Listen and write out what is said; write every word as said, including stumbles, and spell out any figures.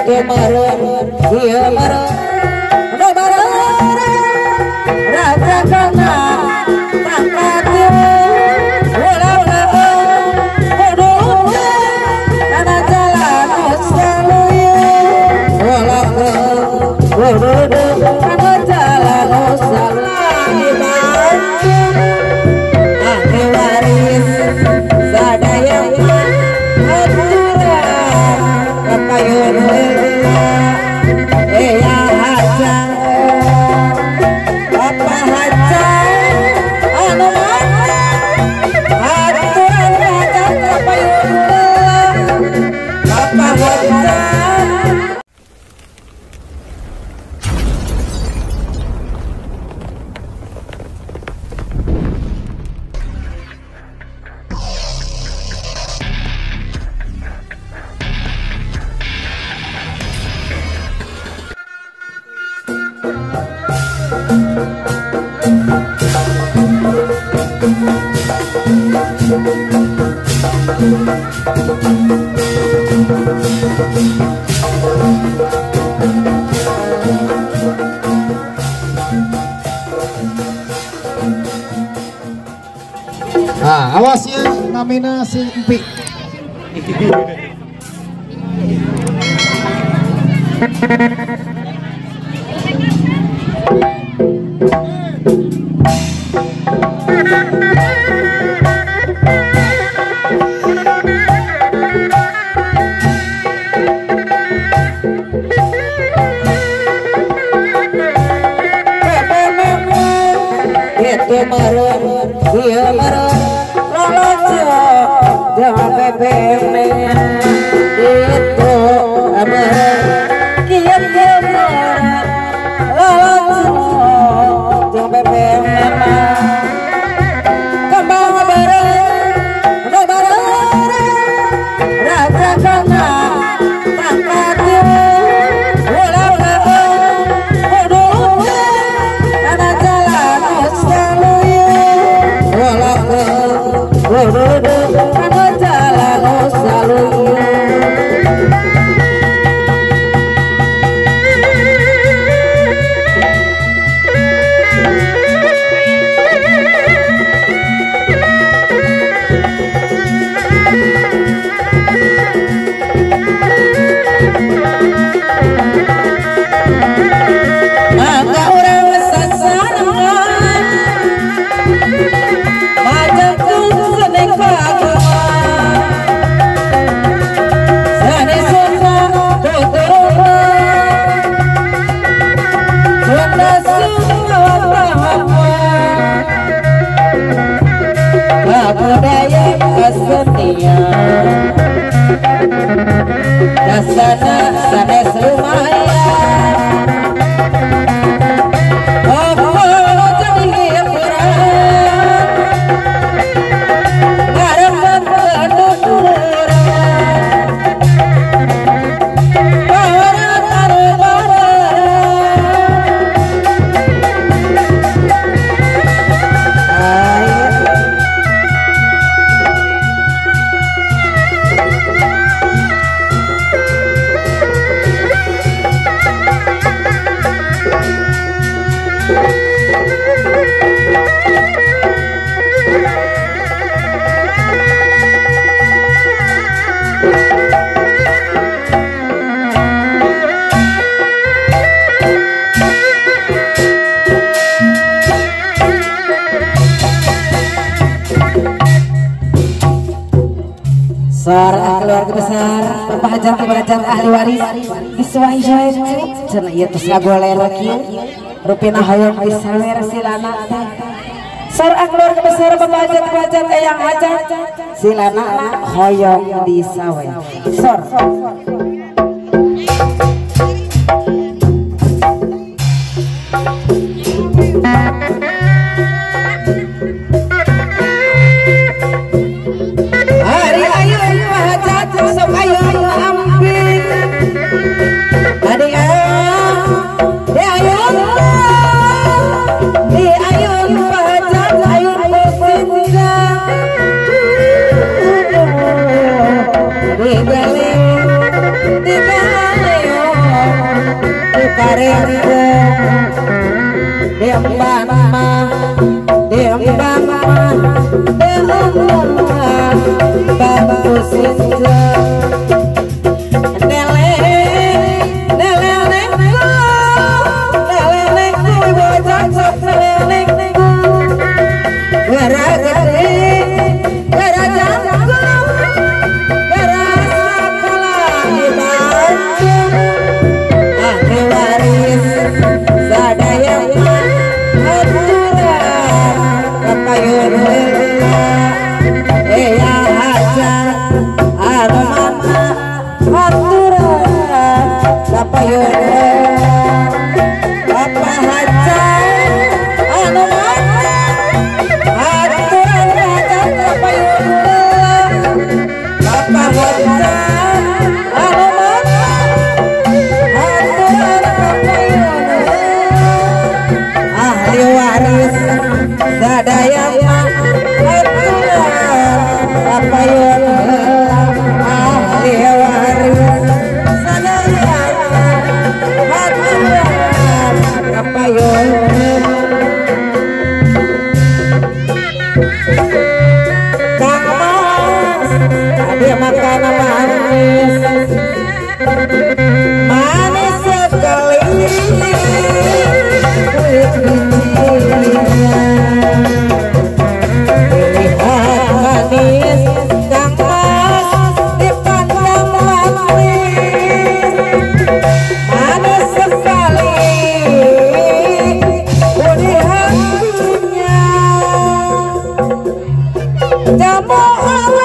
itu marun dia marun udah marun raja kana tangkatnya ulah ulah udah karena jalan selalu ulah udah karena jalan selalu ahli waris sadaya aturan kapayun ya haja apa haja anu aturan haja kapayun apa haja. Nah, awas ya namanya si Empi. Itu marun dia marun lolojo jangan bebek itu marun dia dia marun lolojo jangan bebek kembang bareng bareng raja kana tangkatnya ulah ulah udah karena jalan karena jalan selalu maka orang sasaran majaku seneng bagus sane sona dokorona sona suwa budaya kesenian dasana sanes lumayan seorang keluarga besar Bapak Hajat Hajat ahli waris disuai suai cenah ieu tos ngagoler kieu rupina hoyong disawer silana seorang keluarga besar Bapak Hajat Hajat eyang hajat silana hoyong disawer sor Di karengku diemban mah diemban mah diemban mah bambu sinja jamu